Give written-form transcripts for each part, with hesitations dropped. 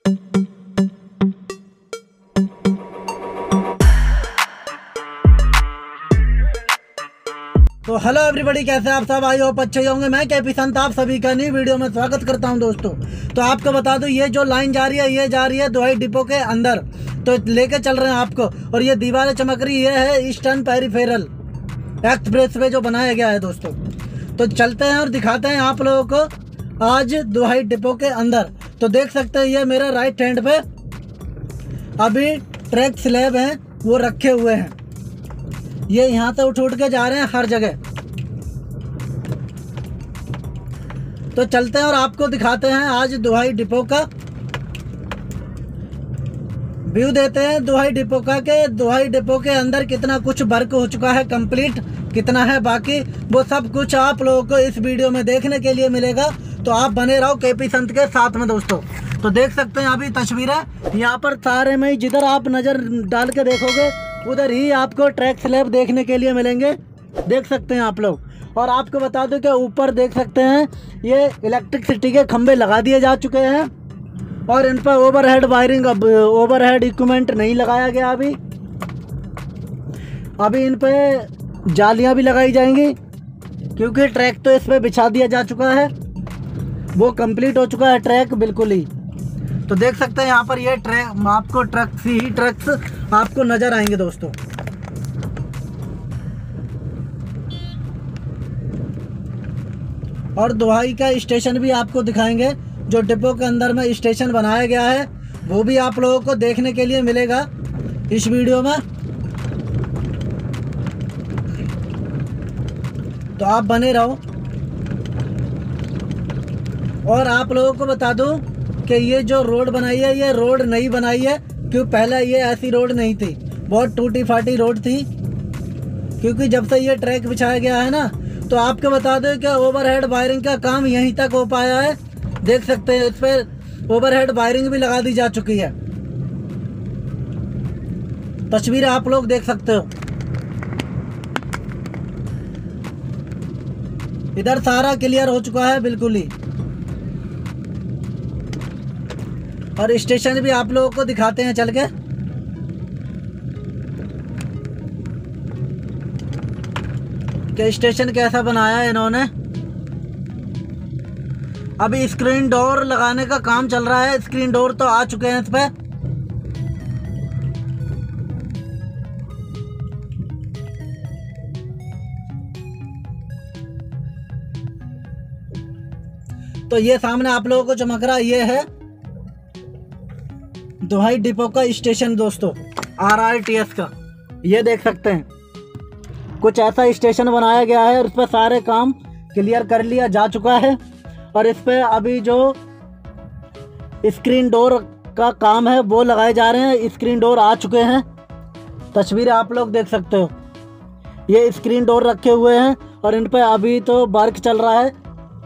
तो hello everybody, कैसे आप सब? आई होप अच्छे होंगे। मैं केपी संत आप सभी का नई वीडियो में स्वागत करता हूं दोस्तों। तो आपको बता दूं, ये जो लाइन जा रही है ये जा रही है दुहाई डिपो के अंदर, तो लेके चल रहे हैं आपको। और ये दीवारें चमक रही है ईस्टर्न पेरिफेरल एक्सप्रेस वे जो बनाया गया है दोस्तों। तो चलते हैं और दिखाते हैं आप लोगों को आज दुहाई डिपो के अंदर। तो देख सकते हैं ये मेरे राइट हैंड पे अभी ट्रैक स्लैब हैं वो रखे हुए हैं। ये यहाँ से उठ के जा रहे हैं हर जगह। तो चलते हैं और आपको दिखाते हैं आज दुहाई डिपो का व्यू देते हैं दुहाई डिपो का, के दुहाई डिपो के अंदर कितना कुछ वर्क हो चुका है, कंप्लीट कितना है बाकी, वो सब कुछ आप लोगों को इस वीडियो में देखने के लिए मिलेगा। तो आप बने रहो केपी संत के साथ में दोस्तों। तो देख सकते हैं अभी तस्वीरें यहाँ पर सारे में, जिधर आप नज़र डाल के देखोगे उधर ही आपको ट्रैक स्लैब देखने के लिए मिलेंगे। देख सकते हैं आप लोग। और आपको बता दूं कि ऊपर देख सकते हैं ये इलेक्ट्रिसिटी के खंभे लगा दिए जा चुके हैं और इन पर ओवरहेड वायरिंग, ओवरहेड इक्विपमेंट नहीं लगाया गया अभी इन पे जालियां भी लगाई जाएंगी क्योंकि ट्रैक तो इस पर बिछा दिया जा चुका है, वो कंप्लीट हो चुका है ट्रैक बिल्कुल ही। तो देख सकते हैं यहाँ पर ये ट्रैक आपको ट्रक्स आपको नज़र आएंगे दोस्तों। और दुहाई का स्टेशन भी आपको दिखाएंगे, जो डिपो के अंदर में स्टेशन बनाया गया है वो भी आप लोगों को देखने के लिए मिलेगा इस वीडियो में। तो आप बने रहो। और आप लोगों को बता दूं कि ये जो रोड बनाई है ये रोड नहीं बनाई है, क्यों पहले ये ऐसी रोड नहीं थी, बहुत टूटी फाटी रोड थी। क्योंकि जब से ये ट्रैक बिछाया गया है ना, तो आपको बता दो कि ओवरहेड वायरिंग का काम यहीं तक हो पाया है। देख सकते हैं इस पर ओवरहेड वायरिंग भी लगा दी जा चुकी है। तस्वीरें आप लोग देख सकते हो। इधर सारा क्लियर हो चुका है बिल्कुल ही। और स्टेशन भी आप लोगों को दिखाते हैं चल के। कि स्टेशन कैसा बनाया है इन्होंने। अभी स्क्रीन डोर लगाने का काम चल रहा है, स्क्रीन डोर तो आ चुके हैं इस पे। तो ये सामने आप लोगों को चमक रहा ये है दुहाई डिपो का स्टेशन दोस्तों, RRTS का। ये देख सकते हैं कुछ ऐसा स्टेशन बनाया गया है और उस पर सारे काम क्लियर कर लिया जा चुका है। और इस पर अभी जो स्क्रीन डोर का काम है वो लगाए जा रहे हैं। स्क्रीन डोर आ चुके हैं, तस्वीरें आप लोग देख सकते हो। ये स्क्रीन डोर रखे हुए हैं और इन पर अभी तो वर्क चल रहा है।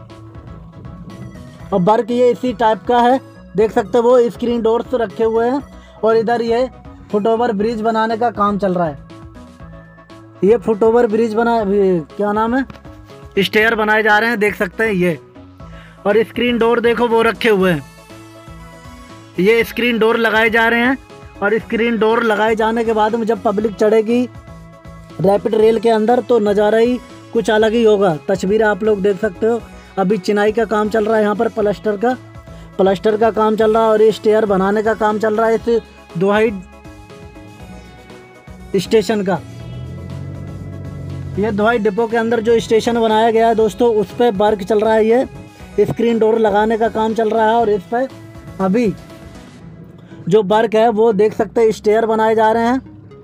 और वर्क ये इसी टाइप का है, देख सकते हो वो स्क्रीन डोर्स रखे हुए हैं। और इधर ये फुटओवर ब्रिज बनाने का काम चल रहा है। ये फुटओवर ब्रिज क्या नाम है, स्टेयर बनाए जा रहे हैं, देख सकते हैं ये। और स्क्रीन डोर देखो वो रखे हुए हैं, ये स्क्रीन डोर लगाए जा रहे हैं। और स्क्रीन डोर लगाए जाने के बाद में जब पब्लिक चढ़ेगी रैपिड रेल के अंदर तो नज़ारा ही कुछ अलग ही होगा। तस्वीर आप लोग देख सकते हो। अभी चिनाई का काम चल रहा है, यहाँ पर प्लास्टर का काम चल रहा है और ये स्टेयर बनाने का काम चल रहा है इस दुहाई स्टेशन का। ये दुहाई डिपो के अंदर जो स्टेशन बनाया गया है दोस्तों, उस पर वर्क चल रहा है। ये स्क्रीन डोर लगाने का काम चल रहा है और इस पर अभी जो वर्क है वो देख सकते हैं, स्टेयर बनाए जा रहे हैं।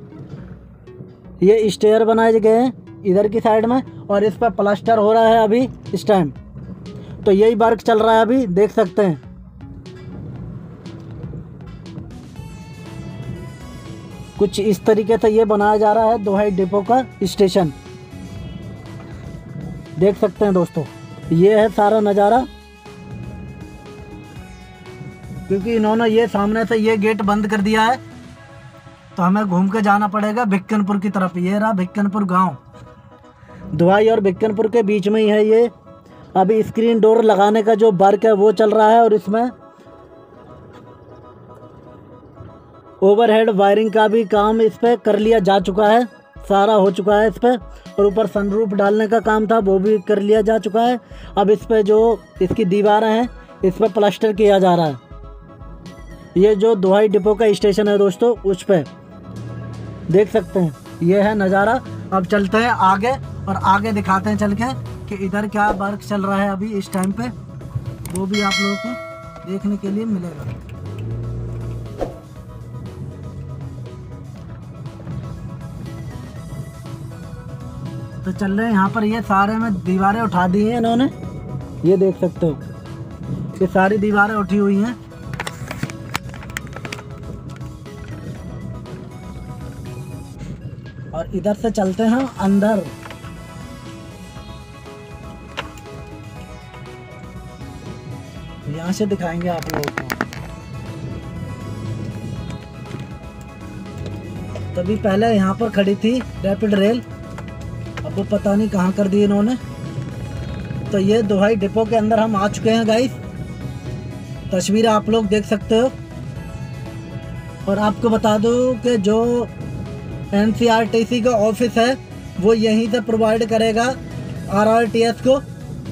ये स्टेयर बनाए गए हैं इधर की साइड में और इस पर प्लास्टर हो रहा है अभी इस टाइम। तो यही वर्क चल रहा है अभी, देख सकते हैं। कुछ इस तरीके से ये बनाया जा रहा है दुहाई डिपो का स्टेशन, देख सकते हैं दोस्तों। ये है सारा नज़ारा। क्योंकि इन्होंने ये सामने से ये गेट बंद कर दिया है तो हमें घूम के जाना पड़ेगा भिक्कनपुर की तरफ। ये रहा भिक्कनपुर गांव, दुहाई और भिक्कनपुर के बीच में ही है ये। अभी स्क्रीन डोर लगाने का जो वर्क है वो चल रहा है और इसमें ओवरहेड वायरिंग का भी काम इस पे कर लिया जा चुका है, सारा हो चुका है इस पे। और ऊपर सनरूफ डालने का काम था वो भी कर लिया जा चुका है। अब इस पे जो इसकी दीवारें हैं इस पे प्लास्टर किया जा रहा है। ये जो दोहाई डिपो का स्टेशन है दोस्तों, उस पे देख सकते हैं, ये है नज़ारा। अब चलते हैं आगे और आगे दिखाते हैं चल के कि इधर क्या वर्क चल रहा है अभी इस टाइम पे, वो भी आप लोगों को देखने के लिए मिलेगा। तो चल रहे हैं यहाँ पर, ये सारे में दीवारें उठा दी हैं इन्होंने, ये देख सकते हो, ये सारी दीवारें उठी हुई हैं। और इधर से चलते हैं अंदर। यहाँ से दिखाएंगे आप लोगों को। तभी पहले यहाँ पर खड़ी थी रैपिड रेल, अब वो पता नहीं कहाँ कर दी इन्होंने। तो ये दोहाई डिपो के अंदर हम आ चुके हैं गाइस, तस्वीर आप लोग देख सकते हो। और आपको बता दूं कि जो NCRTC का ऑफिस है वो यहीं से प्रोवाइड करेगा RRTS को,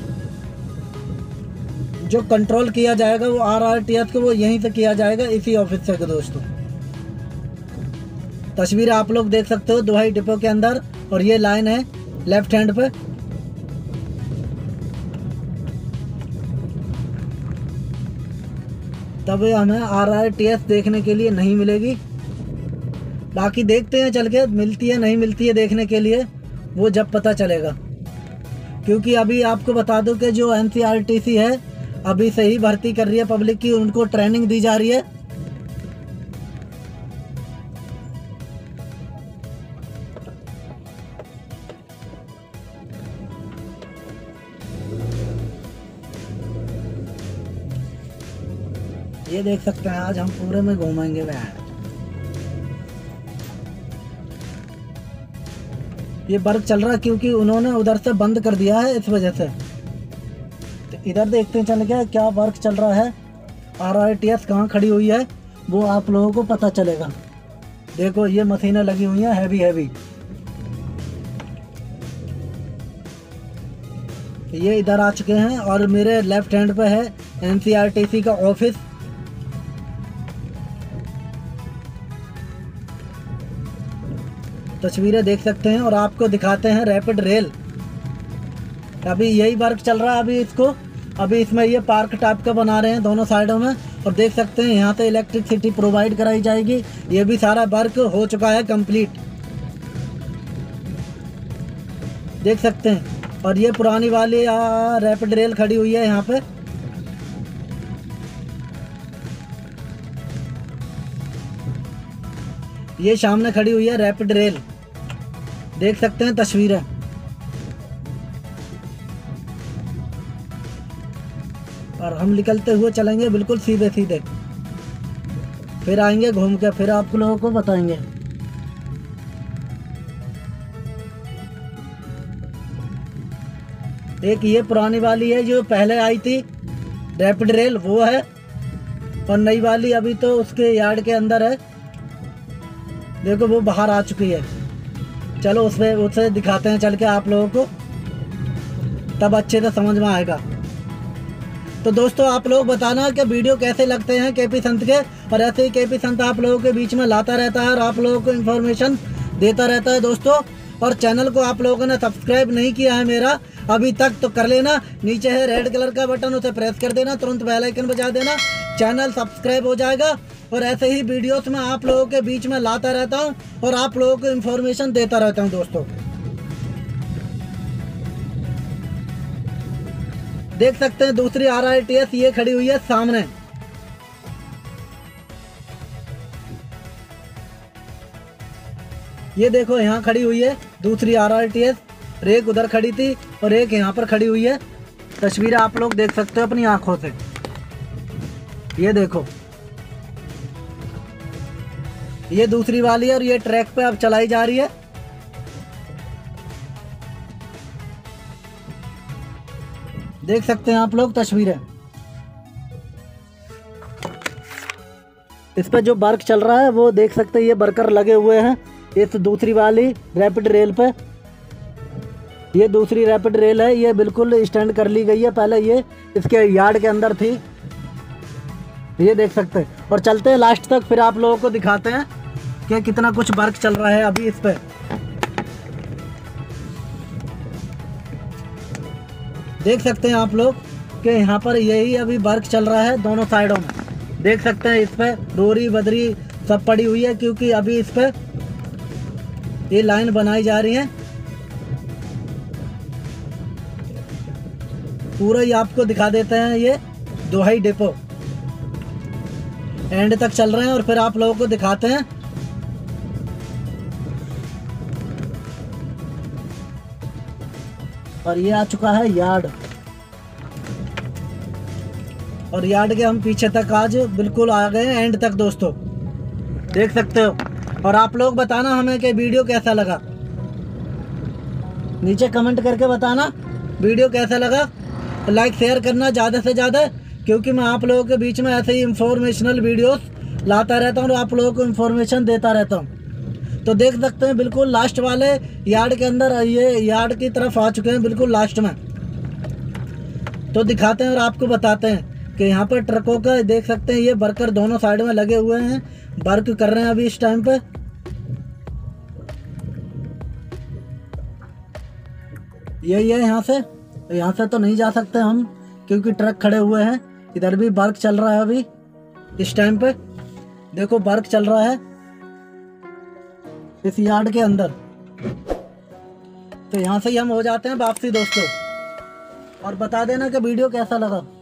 जो कंट्रोल किया जाएगा वो RRTS को वो यहीं से किया जाएगा, इसी ऑफिस से दोस्तों। तस्वीर आप लोग देख सकते हो दोहाई डिपो के अंदर। और ये लाइन है लेफ्ट हैंड पे, तब हमें RRTS देखने के लिए नहीं मिलेगी। बाकी देखते हैं चल के, मिलती है नहीं मिलती है देखने के लिए, वो जब पता चलेगा। क्योंकि अभी आपको बता दूं कि जो NCRTC है अभी से ही भर्ती कर रही है पब्लिक की, उनको ट्रेनिंग दी जा रही है। ये देख सकते हैं, आज हम पूरे में घूमेंगे बैठ। ये वर्क चल रहा है क्योंकि उन्होंने उधर से बंद कर दिया है, इस वजह से। तो इधर देखते हैं चल के क्या वर्क चल रहा है, RRTS कहाँ खड़ी हुई है वो आप लोगों को पता चलेगा। देखो ये मशीनें लगी हुई हैं हैवी हैवी। ये इधर आ चुके हैं और मेरे लेफ्ट हैंड पे है NCRTC का ऑफिस। तस्वीरें देख सकते हैं और आपको दिखाते हैं रैपिड रेल। अभी यही वर्क चल रहा है अभी इसमें ये पार्क टाइप का बना रहे हैं दोनों साइडों में। और देख सकते हैं यहाँ से इलेक्ट्रिसिटी प्रोवाइड कराई जाएगी। ये भी सारा वर्क हो चुका है कंप्लीट, देख सकते हैं। और ये पुरानी वाली रैपिड रेल खड़ी हुई है यहाँ पे। ये सामने खड़ी हुई है रैपिड रेल, देख सकते हैं तस्वीरें। और हम निकलते हुए चलेंगे बिल्कुल सीधे सीधे, फिर आएंगे घूम के, फिर आप लोगों को बताएंगे। एक ये पुरानी वाली है जो पहले आई थी रैपिड रेल, वो है। और नई वाली अभी तो उसके यार्ड के अंदर है, देखो वो बाहर आ चुकी है। चलो उससे दिखाते हैं चल के आप लोगों को, तब अच्छे से समझ में आएगा। तो दोस्तों आप लोग बताना कि वीडियो कैसे लगते हैं केपी संत के। और ऐसे ही केपी संत आप लोगों के बीच में लाता रहता है और आप लोगों को इन्फॉर्मेशन देता रहता है दोस्तों। और चैनल को आप लोगों ने सब्सक्राइब नहीं किया है मेरा अभी तक तो कर लेना, नीचे है रेड कलर का बटन, उसे प्रेस कर देना, तुरंत बेल आइकन बजा देना, चैनल सब्सक्राइब हो जाएगा। और ऐसे ही वीडियोस में आप लोगों के बीच में लाता रहता हूं और आप लोगों को इन्फॉर्मेशन देता रहता हूं दोस्तों। देख सकते हैं दूसरी RRTS ये खड़ी हुई है सामने। ये देखो यहाँ खड़ी हुई है दूसरी RRTS, एक उधर खड़ी थी और एक यहाँ पर खड़ी हुई है। तस्वीरें आप लोग देख सकते हो अपनी आंखों से। ये देखो ये दूसरी वाली है और ये ट्रैक पे अब चलाई जा रही है। देख सकते हैं आप लोग तस्वीरें। इस पर जो वर्क चल रहा है वो देख सकते हैं, ये वर्कर लगे हुए हैं इस दूसरी वाली रैपिड रेल पे। ये दूसरी रैपिड रेल है, ये बिल्कुल स्टैंड कर ली गई है। पहले ये इसके यार्ड के अंदर थी, ये देख सकते हैं। और चलते हैं लास्ट तक, फिर आप लोगों को दिखाते हैं कि कितना कुछ वर्क चल रहा है अभी इस पे। देख सकते हैं आप लोग कि यहाँ पर यही अभी वर्क चल रहा है दोनों साइडों में। देख सकते हैं इस पे रोरी बदरी सब पड़ी हुई है, क्योंकि अभी इस पे ये लाइन बनाई जा रही है। पूरा ही आपको दिखा देते हैं, ये दोहाई डिपो एंड तक चल रहे हैं और फिर आप लोगों को दिखाते हैं। और ये आ चुका है यार्ड, और यार्ड के हम पीछे तक आज बिल्कुल आ गए हैं, एंड तक दोस्तों देख सकते हो। और आप लोग बताना हमें कि वीडियो कैसा लगा, नीचे कमेंट करके बताना वीडियो कैसा लगा। लाइक शेयर करना ज़्यादा से ज़्यादा, क्योंकि मैं आप लोगों के बीच में ऐसे ही इंफॉर्मेशनल वीडियोस लाता रहता हूँ और आप लोगों को इंफॉर्मेशन देता रहता हूँ। तो देख सकते हैं बिल्कुल लास्ट वाले यार्ड के अंदर, ये यार्ड की तरफ आ चुके हैं बिल्कुल लास्ट में। तो दिखाते हैं और आपको बताते हैं कि यहाँ पर ट्रकों का देख सकते हैं, ये वर्कर दोनों साइड में लगे हुए हैं, वर्क कर रहे हैं अभी इस टाइम पे। यही है, यहाँ से तो नहीं जा सकते हम क्योंकि ट्रक खड़े हुए हैं। इधर भी वर्क चल रहा है अभी इस टाइम पे, देखो वर्क चल रहा है इस यार्ड के अंदर। तो यहाँ से ही हम हो जाते हैं वापसी दोस्तों, और बता देना कि वीडियो कैसा लगा।